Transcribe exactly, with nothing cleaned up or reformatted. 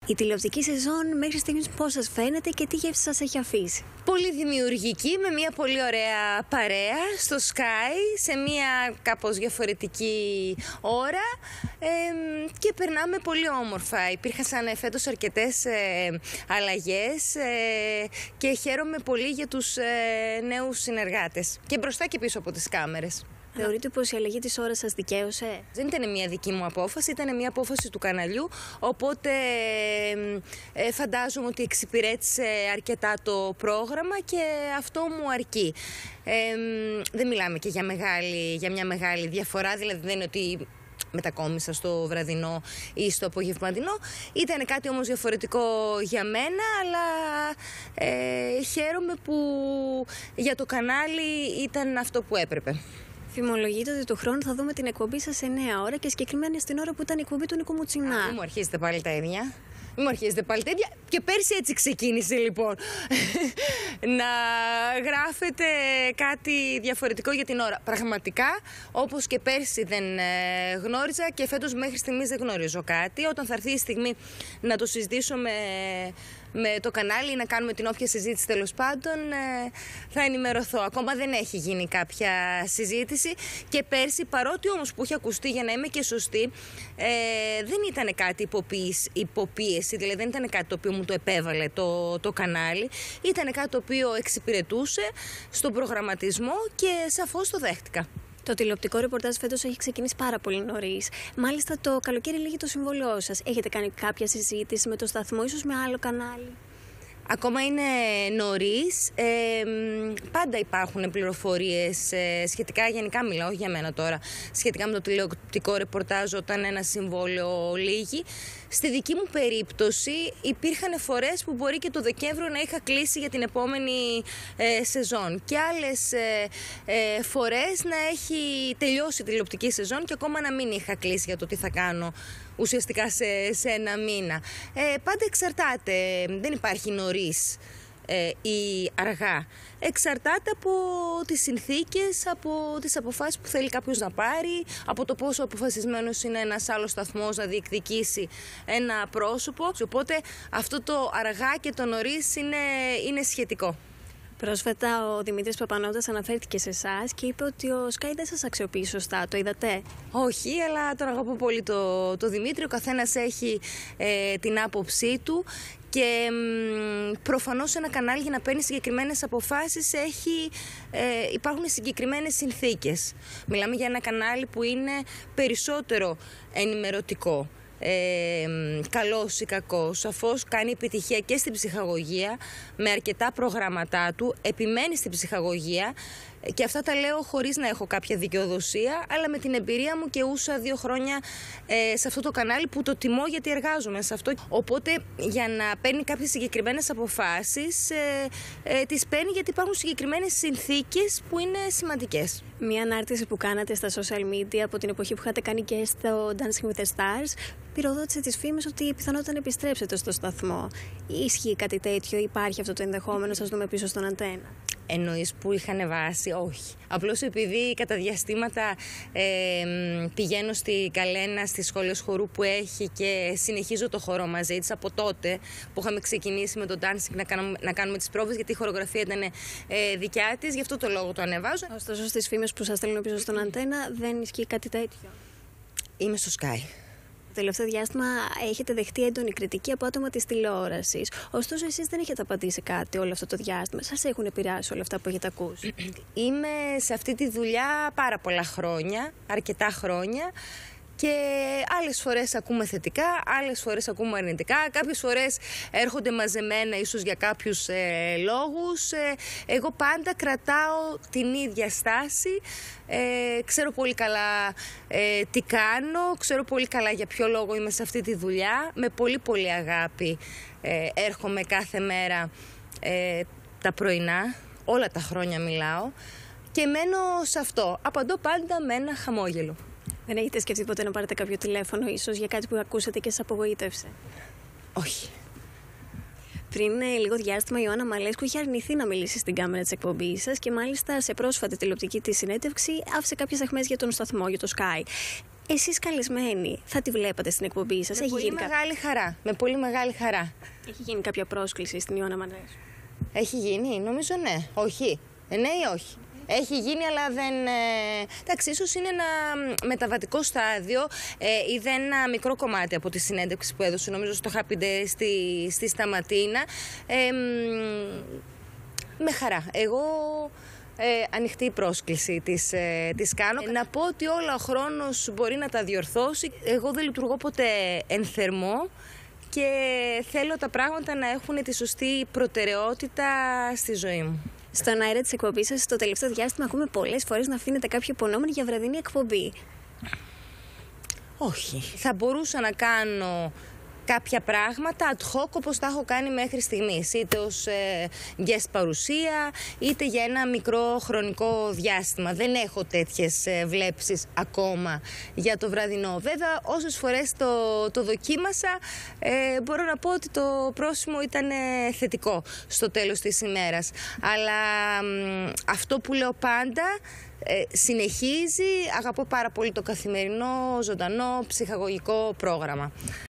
Η τηλεοπτική σεζόν μέχρι στιγμής πώς σας φαίνεται και τι γεύση σας έχει αφήσει? Πολύ δημιουργική, με μια πολύ ωραία παρέα στο Sky, σε μια κάπως διαφορετική ώρα ε, και περνάμε πολύ όμορφα. Υπήρχαν φέτος αρκετές ε, αλλαγές ε, και χαίρομαι πολύ για τους ε, νέους συνεργάτες και μπροστά και πίσω από τις κάμερες. Θεωρείτε πως η αλλαγή της ώρας σας δικαίωσε? Δεν ήταν μια δική μου απόφαση, ήταν μια απόφαση του καναλιού, οπότε ε, φαντάζομαι ότι εξυπηρέτησε αρκετά το πρόγραμμα και αυτό μου αρκεί. Ε, δεν μιλάμε και για, μεγάλη, για μια μεγάλη διαφορά, δηλαδή δεν είναι ότι μετακόμισα στο βραδινό ή στο απογευματινό. Ήταν κάτι όμως διαφορετικό για μένα, αλλά ε, χαίρομαι που για το κανάλι ήταν αυτό που έπρεπε. Φημολογείτε ότι του χρόνου θα δούμε την εκπομπή σας σε εννέα ώρα και συγκεκριμένα στην ώρα που ήταν η εκπομπή του Νίκου Μουτσινά. Μην μου αρχίζετε πάλι τα ίδια. Μην μου αρχίζετε πάλι τα ίδια. Και πέρσι έτσι ξεκίνησε λοιπόν. Να γράφετε κάτι διαφορετικό για την ώρα. Πραγματικά, όπως και πέρσι δεν γνώριζα και φέτος μέχρι στιγμής δεν γνωρίζω κάτι. Όταν θα έρθει η στιγμή να το συζητήσω με, με το κανάλι ή να κάνουμε την όποια συζήτηση τέλος πάντων, θα ενημερωθώ. Ακόμα δεν έχει γίνει κάποια συζήτηση και πέρσι, παρότι όμως που είχε ακουστεί, για να είμαι και σωστή, ε, δεν ήταν κάτι υποποίηση, υποπίεση, δηλαδή δεν ήταν κάτι το οποίο μου το επέβαλε το, το κανάλι, ήταν κάτι το οποίο εξυπηρετούσε στον προγραμματισμό και σαφώς το δέχτηκα. Το τηλεοπτικό ρεπορτάζ φέτος έχει ξεκινήσει πάρα πολύ νωρίς. Μάλιστα το καλοκαίρι λύγει το συμβόλαιό σας. Έχετε κάνει κάποια συζήτηση με το σταθμό, ίσως με άλλο κανάλι? Ακόμα είναι νωρίς. Ε, πάντα υπάρχουν πληροφορίες ε, σχετικά, γενικά μιλάω για μένα τώρα, σχετικά με το τηλεοπτικό ρεπορτάζ όταν ένα συμβόλαιο λύγει. Στη δική μου περίπτωση υπήρχαν φορές που μπορεί και το Δεκέμβριο να είχα κλείσει για την επόμενη ε, σεζόν και άλλες ε, ε, φορές να έχει τελειώσει η τηλεοπτική σεζόν και ακόμα να μην είχα κλείσει για το τι θα κάνω ουσιαστικά σε, σε ένα μήνα. Ε, πάντα εξαρτάται, δεν υπάρχει νωρίς ε, ή αργά. Εξαρτάται από τις συνθήκες, από τις αποφάσεις που θέλει κάποιος να πάρει, από το πόσο αποφασισμένος είναι ένας άλλος σταθμός να διεκδικήσει ένα πρόσωπο. Οπότε αυτό το αργά και το νωρίς είναι, είναι σχετικό. Πρόσφατα ο Δημήτρης Παπανώτας αναφέρθηκε σε εσάς και είπε ότι ο Sky δεν σας αξιοποιεί σωστά. Το είδατε? Όχι, αλλά τον αγαπώ πολύ το, το Δημήτρη. Ο καθένας έχει ε, την άποψή του και μ, προφανώς ένα κανάλι για να παίρνει συγκεκριμένες αποφάσεις έχει, ε, υπάρχουν συγκεκριμένες συνθήκες. Μιλάμε για ένα κανάλι που είναι περισσότερο ενημερωτικό. Ε, καλός ή κακός, σαφώς κάνει επιτυχία και στην ψυχαγωγία με αρκετά προγραμματά του, επιμένει στην ψυχαγωγία και αυτά τα λέω χωρίς να έχω κάποια δικαιοδοσία, αλλά με την εμπειρία μου και ούσα δύο χρόνια ε, σε αυτό το κανάλι που το τιμώ γιατί εργάζομαι σε αυτό. Οπότε για να παίρνει κάποιες συγκεκριμένες αποφάσεις ε, ε, τις παίρνει γιατί υπάρχουν συγκεκριμένες συνθήκες που είναι σημαντικές. Μια ανάρτηση που κάνατε στα social media από την εποχή που είχατε κάνει και στο Dancing with the Stars πυροδότησε τις φήμες ότι πιθανότατα να επιστρέψετε στο σταθμό. Ισχύει κάτι τέτοιο, υπάρχει αυτό το ενδεχόμενο, σας δούμε πίσω στον αντένα? Εννοείς που είχαν βάσει? Όχι. Απλώς επειδή κατά διαστήματα ε, πηγαίνω στη Καλένα, στη σχολή χορού που έχει και συνεχίζω το χορό μαζί της από τότε που είχαμε ξεκινήσει με το dancing να κάνουμε, να κάνουμε τις πρόβες, γιατί η χορογραφία ήταν ε, δικιά της, γι' αυτό το λόγο το ανεβάζω. Ωστόσο στις φήμες που σας στέλνουν πίσω στον αντένα δεν ισχύει κάτι τέτοιο? Είμαι στο Sky. Το τελευταίο διάστημα έχετε δεχτεί έντονη κριτική από άτομα της τηλεόρασης. Ωστόσο, εσείς δεν έχετε απαντήσει κάτι όλο αυτό το διάστημα. Σας έχουν επηρεάσει όλα αυτά που έχετε ακούσει? Είμαι σε αυτή τη δουλειά πάρα πολλά χρόνια, αρκετά χρόνια. Και άλλες φορές ακούμε θετικά, άλλες φορές ακούμε αρνητικά. Κάποιες φορές έρχονται μαζεμένα ίσως για κάποιους ε, λόγους. Ε, εγώ πάντα κρατάω την ίδια στάση. Ε, ξέρω πολύ καλά ε, τι κάνω, ξέρω πολύ καλά για ποιο λόγο είμαι σε αυτή τη δουλειά. Με πολύ πολύ αγάπη ε, έρχομαι κάθε μέρα ε, τα πρωινά, όλα τα χρόνια μιλάω. Και μένω σε αυτό. Απαντώ πάντα με ένα χαμόγελο. Δεν έχετε σκεφτεί ποτέ να πάρετε κάποιο τηλέφωνο, ίσως για κάτι που ακούσατε και σας απογοήτευσε? Όχι. Πριν ε, λίγο διάστημα η Ιωάννα Μαλέσκου είχε αρνηθεί να μιλήσει στην κάμερα της εκπομπής σας και μάλιστα σε πρόσφατη τηλεοπτική της συνέντευξη άφησε κάποιες αιχμές για τον σταθμό, για το Sky. Εσείς καλεσμένοι, θα τη βλέπατε στην εκπομπή σας? Με Έχει πολύ γίνει μεγάλη κα... χαρά. Με πολύ μεγάλη χαρά. Έχει γίνει κάποια πρόσκληση στην Ιώνα Μανδρέου? Έχει γίνει, νομίζω ναι. Όχι. Ε, ναι ή όχι. Έχει γίνει, αλλά δεν... Ε... Εντάξει, ίσως είναι ένα μεταβατικό στάδιο. Ε, είδε ένα μικρό κομμάτι από τη συνέντευξη που έδωσε, νομίζω στο Happy Day στη, στη Σταματίνα. Ε, με χαρά. Εγώ... Ε, ανοιχτή πρόσκληση της, ε, της κάνω. Ε, να πω ότι όλα ο χρόνος μπορεί να τα διορθώσει. Εγώ δεν λειτουργώ ποτέ εν θερμό και θέλω τα πράγματα να έχουν τη σωστή προτεραιότητα στη ζωή μου. Στον αέρα της εκπομπής σας, στο τελευταίο διάστημα, ακούμε πολλές φορές να αφήνετε κάποιο υπονόμενο για βραδινή εκπομπή. Όχι. Θα μπορούσα να κάνω κάποια πράγματα ad hoc όπως τα έχω κάνει μέχρι στιγμής, είτε ως ε, guest παρουσία, είτε για ένα μικρό χρονικό διάστημα. Δεν έχω τέτοιες ε, βλέψεις ακόμα για το βραδινό. Βέβαια, όσες φορές το, το δοκίμασα, ε, μπορώ να πω ότι το πρόσημο ήταν ε, θετικό στο τέλος της ημέρας. Αλλά ε, αυτό που λέω πάντα, Ε, συνεχίζει, αγαπώ πάρα πολύ το καθημερινό, ζωντανό, ψυχαγωγικό πρόγραμμα.